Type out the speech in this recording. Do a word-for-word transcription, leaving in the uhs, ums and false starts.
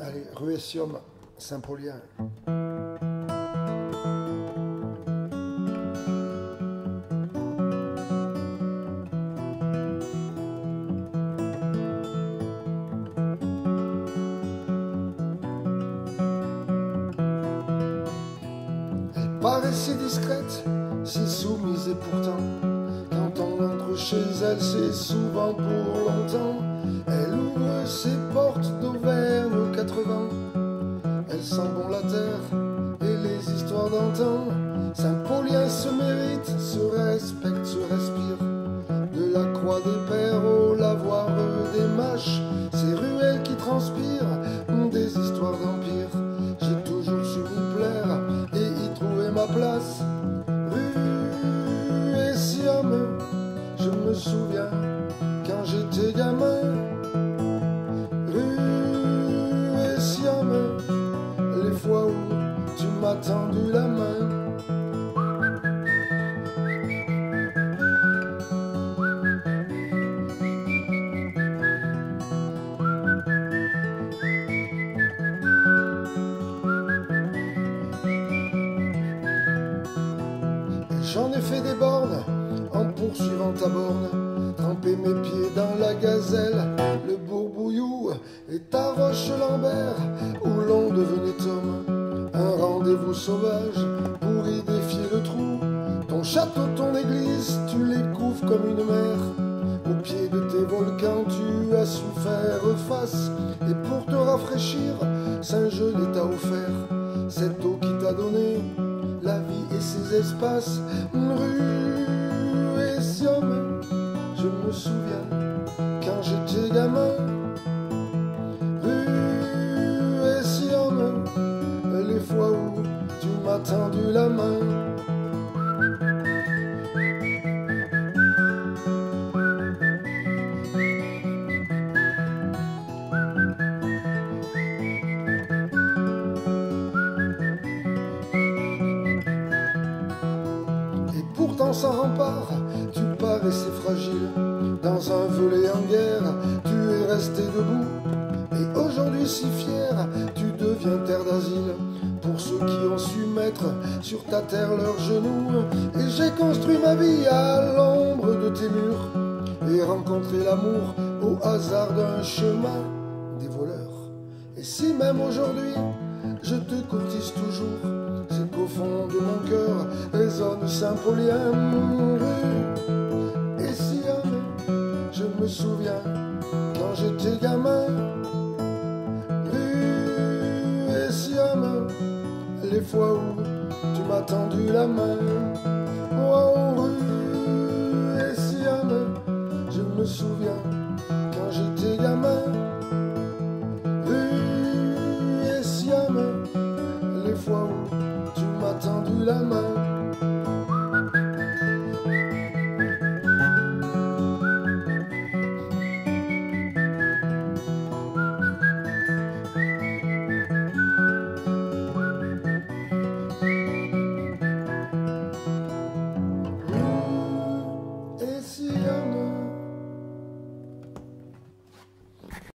Allez, Ruessium, Saint-Paulien. Elle paraît si discrète, si soumise et pourtant, quand on entre chez elle, c'est souvent pour longtemps. Elle ouvre ses portes d'Auvergne aux quatre vents. Elle sent bon la terre et les histoires d'antan. Saint-Paulien se mérite, se respecte, se respire. De la croix des pères au lavoir des mâches, ces ruelles qui transpirent des histoires d'empire. J'ai toujours su m'y plaire et y trouver ma place. Ruessium, je me souviens quand j'étais gamin. Ruessium, les fois où tu m'as tendu la main. J'en ai fait des bornes en poursuivant ta borne, tremper mes pieds dans la gazelle, le Bourbouillou et ta Roche-Lambert, où l'on devenait homme. Un rendez-vous sauvage pour y défier le trou. Ton château, ton église, tu les couvres comme une mer. Au pied de tes volcans, tu as su faire face. Et pour te rafraîchir, Saint-Gelais t'a offert cette eau qui t'a donné la vie et ses espaces. Ruessium, je me souviens quand j'étais gamin. Ruessium, les fois où tu m'as tendu la main. Pourtant sans rempart, tu paraissais fragile. Dans un volet en guerre, tu es resté debout. Et aujourd'hui si fier, tu deviens terre d'asile pour ceux qui ont su mettre sur ta terre leurs genoux. Et j'ai construit ma vie à l'ombre de tes murs et rencontré l'amour au hasard d'un chemin des voleurs. Et si même aujourd'hui je te courtise toujours, c'est qu'au fond de mon cœur résonne Saint-Paulien. Ruessium, je me souviens quand j'étais gamin. Ruessium, les fois où tu m'as tendu la main. Oh,